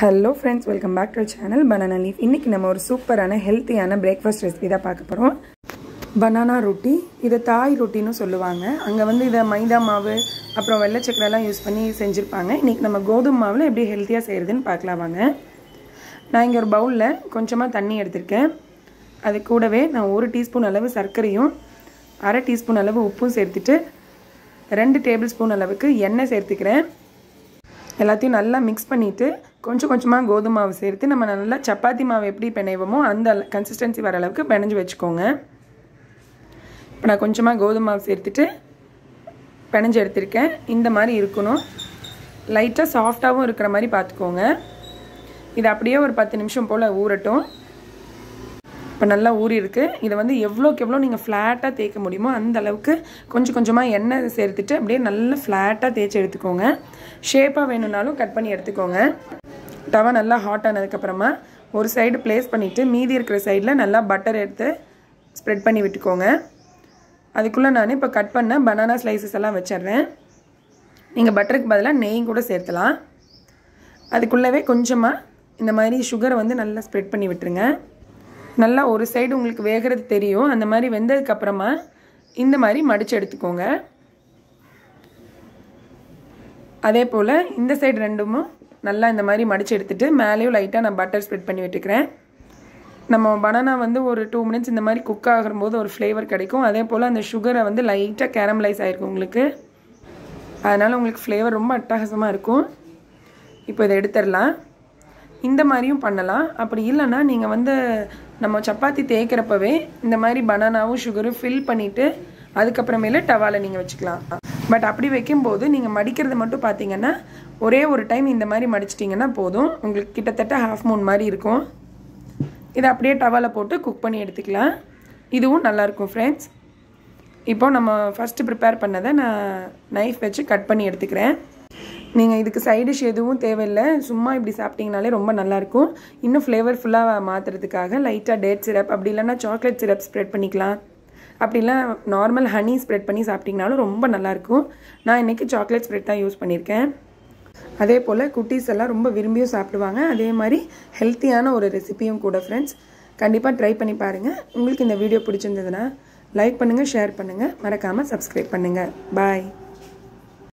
Hello friends, welcome back to our channel Banana Leaf. இன்னைக்கு நம்ம ஒரு சூப்பரான ஹெல்தியான பிரேக்ஃபாஸ்ட் ரெசிபி தான் பார்க்க போறோம். பனானா ரொட்டி. இத தாய் ரொட்டின்னு சொல்லுவாங்க. அங்க வந்து இத மைதா மாவு அப்புறம் வெள்ளை சக்கரை எல்லாம் யூஸ் பண்ணி செஞ்சிருப்பாங்க. இன்னைக்கு நம்ம கோதுமை மாவுல எப்படி ஹெல்தியா செய்யறதுன்னு பார்க்கலாம் வாங்க. நான் இங்க ஒரு பவுல்ல கொஞ்சமா தண்ணி எடுத்துர்க்கேன். அது கூடவே நான் 1 டீஸ்பூன் அளவு சர்க்கரையும் 1/2 டீஸ்பூன் அளவு உப்பும் சேர்த்துட்டு 2 டேபிள்ஸ்பூன் அளவுக்கு எண்ணெய் சேர்த்துக்கிறேன். எல்லாத்தையும் நல்லா மிக்ஸ் பண்ணிட்டு கொஞ்சம் கொஞ்சமா கோதுமை மாவு சேர்த்து நம்ம நல்லா சப்பாத்தி மாவு எப்படி பிணைவோமோ அந்த கன்சிஸ்டன்சி வர அளவுக்கு பிணைஞ்சு வெச்சுக்கோங்க. இப்போ நான் கொஞ்சமா கோதுமை மாவு சேர்த்துட்டு பிணைஞ்சு எடுத்துர்க்கேன். இந்த மாதிரி இருக்கணும். லைட்டா சாஃப்ட்டாவும் இருக்கிற மாதிரி பாத்துக்கோங்க. இது அப்படியே ஒரு 10 நிமிஷம் போல ஊறட்டும். இப்போ நல்லா ஊறி இருக்கு. இத வந்து எவ்வளவுக்கு எவ்வளவு நீங்க ஃப்ளாட்டா தேய்க்க முடியுமோ அந்த அளவுக்கு கொஞ்சம் கொஞ்சமா எண்ணெய் சேர்த்துட்டு அப்படியே நல்லா ஃப்ளாட்டா தேய்ச்சி எடுத்துக்கோங்க. ஷேப்பா வேணும்னாலும் கட் பண்ணி எடுத்துக்கோங்க. தவா நல்லா ஹாட் ஆனதுக்கு அப்புறமா ஒரு சைடு பிளேஸ் பண்ணிட்டு மீதி இருக்கிற சைடுல நல்லா பட்டர் எடுத்து ஸ்ப்ரெட் பண்ணி விட்டுக்கோங்க. அதுக்குள்ள நான் இப்ப கட் பண்ண பனானா ஸ்லைசஸ் எல்லாம் வெச்சிடுறேன். நீங்க பட்டருக்கு பதிலா நெய் கூட சேர்த்தலாம். அதுக்குள்ளவே கொஞ்சமா இந்த மாதிரி சுகரை வந்து நல்லா ஸ்ப்ரெட் பண்ணி விட்டுருங்க. நல்லா ஒரு சைடு உங்களுக்கு வேகிறது தெரியும். அந்த மாதிரி வெந்ததுக்கு அப்புறமா இந்த மாதிரி மடிச்சு எடுத்துக்கோங்க. அதே போல இந்த சைடு ரெண்டும் நல்லா இந்த மாதிரி மடிச்சு எடுத்துட்டு மேலேயும் லைட்டா நான் பட்டர் ஸ்ப்ரெட் பண்ணி விட்டுக்கிறேன். நம்ம பனானா வந்து ஒரு 2 மினிட்ஸ் இந்த மாதிரி குக் ஆகும்போது ஒரு ஃப்ளேவர் கிடைக்கும். அதே போல அந்த சுகரை வந்து லைட்டா கேரமலைஸ் ஆயிருக்கும் உங்களுக்கு. அதனால உங்களுக்கு ஃப்ளேவர் ரொம்ப அட்டகாசமா இருக்கும். இப்போ இதை எடுத்துறலாம். இந்த மாதிரியும் பண்ணலாம். அப்படி இல்லனா நீங்க வந்து நம்ம சப்பாத்தி தேய்க்கறப்பவே இந்த மாதிரி பனானாவும் சுகரும் ஃபில் பண்ணிட்டு அதுக்கு அப்புறமேல டவால நீங்க வெச்சுக்கலாம். பட் அப்படி வைக்கும்போது நீங்க மடிக்கிறது மட்டும் பாத்தீங்கன்னா ஒரே ஒரு டைம் இந்த மாதிரி மடிச்சிட்டீங்கன்னா போதும். உங்களுக்கு கிட்டத்தட்ட half மூன் மாதிரி இருக்கும். இத அப்படியே டவால போட்டு குக் பண்ணி எடுத்துக்கலாம். இதுவும் நல்லா இருக்கும் फ्रेंड्स. இப்போ நம்ம ஃபர்ஸ்ட் prepare பண்ணத நான் நைஃப் வச்சு கட் பண்ணி எடுத்துக்கிறேன். நீங்க இதுக்கு சைடு டிஷ் எதுவும் தேவையில்லை. சும்மா இப்படி சாப்பிட்டீங்கனாலே ரொம்ப நல்லா இருக்கும். இன்னும் ஃப்ளேவர்ஃபுல்லா மாத்துறதுக்காக லைட்டா டேட் சிரப் அப்படி இல்லனா சாக்லேட் சிரப் ஸ்ப்ரெட் பண்ணிக்கலாம். அப்படி இல்ல நார்மல் ஹனி ஸ்ப்ரெட் பண்ணி சாப்பிட்டீங்கனாலும் ரொம்ப நல்லா இருக்கும். நான் இன்னைக்கு சாக்லேட் ஸ்ப்ரெட் தான் யூஸ் பண்ணிருக்கேன். அதே போல குட்டீஸ் எல்லாம் ரொம்ப விரும்பியும் சாப்பிடுவாங்க. அதே மாதிரி ஹெல்தியான ஒரு ரெசிபியும் கூட फ्रेंड्स. கண்டிப்பா ட்ரை பண்ணி பாருங்க. உங்களுக்கு இந்த வீடியோ பிடிச்சிருந்ததுனா லைக் பண்ணுங்க, ஷேர் பண்ணுங்க, மறக்காம Subscribe பண்ணுங்க. பை.